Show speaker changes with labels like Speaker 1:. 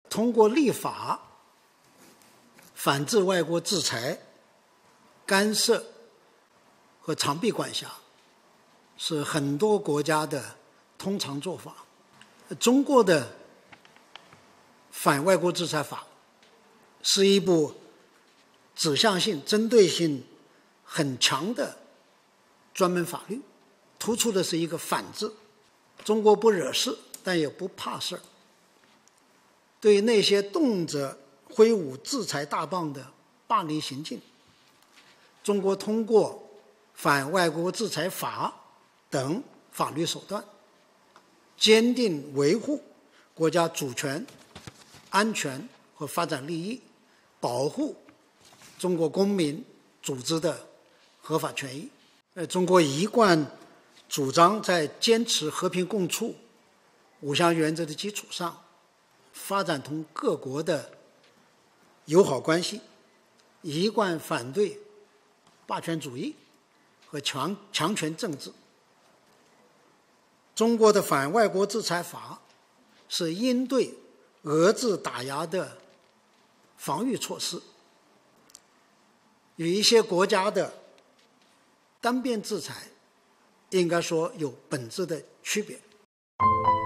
Speaker 1: 通过立法反制外国制裁、干涉和长臂管辖，是很多国家的通常做法。中国的反外国制裁法是一部指向性、针对性很强的专门法律，突出的是一个反字。中国不惹事，但也不怕事儿。对于那些动辄挥舞制裁大棒的霸凌行径，中国通过反外国制裁法等法律手段，坚定维护国家主权、安全和发展利益，保护中国公民组织的合法权益。中国一贯主张在坚持和平共处、五项原则的基础上，发展同各国的友好关系，一贯反对霸权主义和强权政治。中国的反外国制裁法是应对遏制打压的防御措施，与一些国家的单边制裁应该说有本质的区别。